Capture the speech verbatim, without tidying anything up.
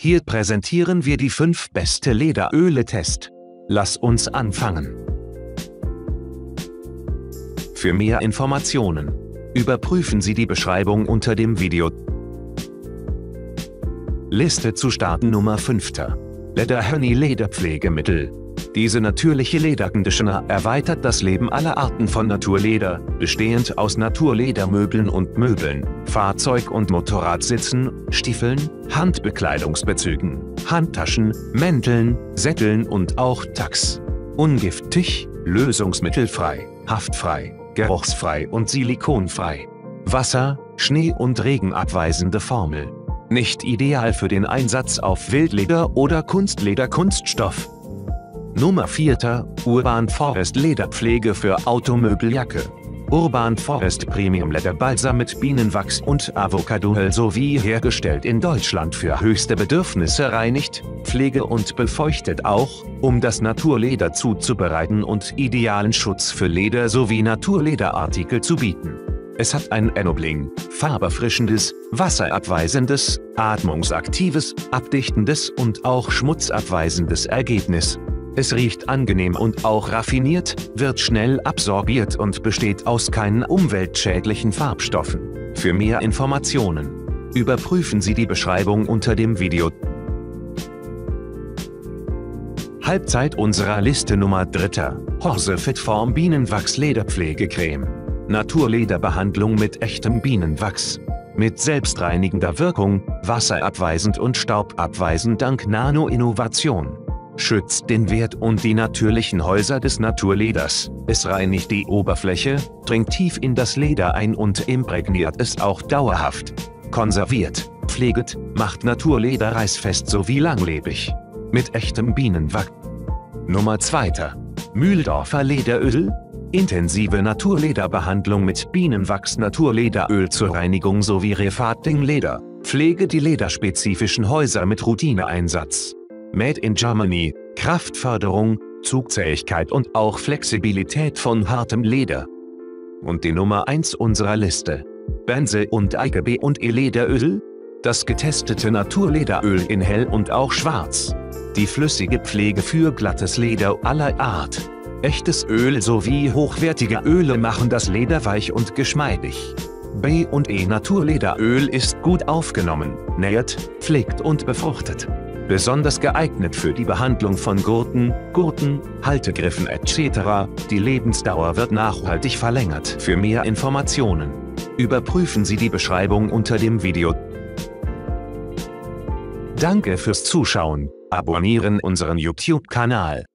Hier präsentieren wir die fünf beste Lederöle-Test. Lass uns anfangen. Für mehr Informationen überprüfen Sie die Beschreibung unter dem Video. Liste zu starten Nummer fünf. Leather Honey Lederpflegemittel. Diese natürliche Lederconditioner erweitert das Leben aller Arten von Naturleder, bestehend aus Naturledermöbeln und Möbeln, Fahrzeug- und Motorradsitzen, Stiefeln, Handbekleidungsbezügen, Handtaschen, Mänteln, Sätteln und auch Tacks. Ungiftig, lösungsmittelfrei, haftfrei, geruchsfrei und silikonfrei. Wasser-, Schnee- und Regenabweisende Formel. Nicht ideal für den Einsatz auf Wildleder oder Kunstleder-Kunststoff. Nummer vier. Urban Forest Lederpflege für Automöbeljacke. Urban Forest Premium Leather Balsam mit Bienenwachs und Avocadoöl sowie hergestellt in Deutschland für höchste Bedürfnisse reinigt, pflege und befeuchtet auch, um das Naturleder zuzubereiten und idealen Schutz für Leder sowie Naturlederartikel zu bieten. Es hat ein ennobling, farberfrischendes, wasserabweisendes, atmungsaktives, abdichtendes und auch schmutzabweisendes Ergebnis. Es riecht angenehm und auch raffiniert, wird schnell absorbiert und besteht aus keinen umweltschädlichen Farbstoffen. Für mehr Informationen überprüfen Sie die Beschreibung unter dem Video. Halbzeit unserer Liste Nummer drei. Horsefit Form Bienenwachs Lederpflegecreme. Naturlederbehandlung mit echtem Bienenwachs. Mit selbstreinigender Wirkung, wasserabweisend und staubabweisend dank Nano-Innovation. Schützt den Wert und die natürlichen Häuser des Naturleders. Es reinigt die Oberfläche, dringt tief in das Leder ein und imprägniert es auch dauerhaft. Konserviert, pflegt, macht Naturleder reißfest sowie langlebig. Mit echtem Bienenwachs. Nummer zwei. Mühldorfer Lederöl. Intensive Naturlederbehandlung mit Bienenwachs Naturlederöl zur Reinigung sowie Refarting-Leder. Pflege die lederspezifischen Häuser mit Routineeinsatz. Made in Germany, Kraftförderung, Zugzähigkeit und auch Flexibilität von hartem Leder. Und die Nummer eins unserer Liste. Benze und Eike B und E Lederöl. Das getestete Naturlederöl in hell und auch schwarz. Die flüssige Pflege für glattes Leder aller Art. Echtes Öl sowie hochwertige Öle machen das Leder weich und geschmeidig. B und E Naturlederöl ist gut aufgenommen, nährt, pflegt und befruchtet. Besonders geeignet für die Behandlung von Gurten, Gurten, Haltegriffen et cetera. Die Lebensdauer wird nachhaltig verlängert. Für mehr Informationen überprüfen Sie die Beschreibung unter dem Video. Danke fürs Zuschauen. Abonnieren unseren YouTube-Kanal.